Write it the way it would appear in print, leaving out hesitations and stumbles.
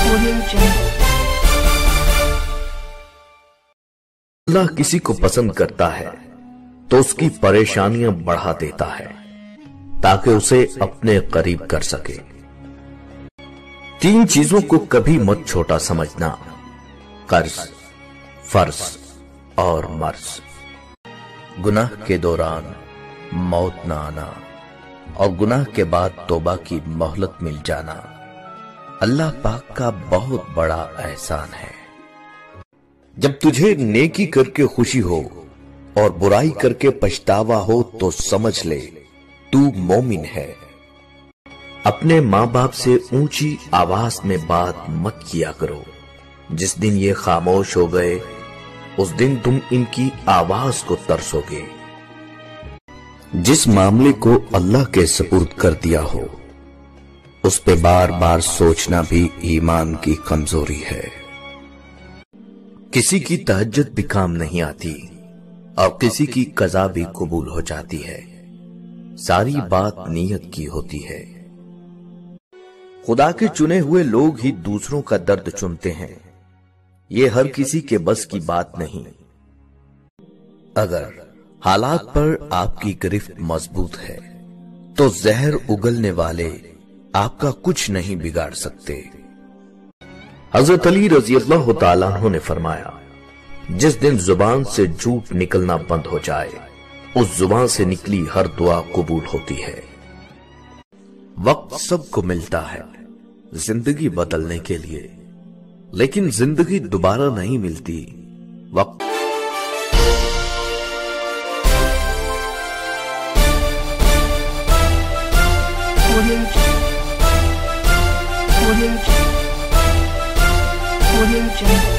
अल्लाह किसी को पसंद करता है तो उसकी परेशानियां बढ़ा देता है ताकि उसे अपने करीब कर सके। 3 चीजों को कभी मत छोटा समझना: कर्ज, फर्ज और मर्ज। गुनाह के दौरान मौत न आना और गुनाह के बाद तौबा की मोहलत मिल जाना अल्लाह पाक का बहुत बड़ा एहसान है। जब तुझे नेकी करके खुशी हो और बुराई करके पछतावा हो तो समझ ले तू मोमिन है। अपने माँ बाप से ऊंची आवाज में बात मत किया करो। जिस दिन ये खामोश हो गए उस दिन तुम इनकी आवाज को तरसोगे। जिस मामले को अल्लाह के सुपुर्द कर दिया हो उस पे बार बार सोचना भी ईमान की कमजोरी है। किसी की तहज्जुद भी काम नहीं आती और किसी की कज़ा भी कबूल हो जाती है। सारी बात नीयत की होती है। खुदा के चुने हुए लोग ही दूसरों का दर्द चुनते हैं। ये हर किसी के बस की बात नहीं। अगर हालात पर आपकी गिरफ्त मजबूत है तो जहर उगलने वाले आपका कुछ नहीं बिगाड़ सकते। हजरत अली रजी अल्लाह तआला अन्हु ने फरमाया, जिस दिन जुबान से झूठ निकलना बंद हो जाए उस जुबान से निकली हर दुआ कबूल होती है। वक्त सबको मिलता है जिंदगी बदलने के लिए, लेकिन जिंदगी दोबारा नहीं मिलती। वक्त Audio Jungle.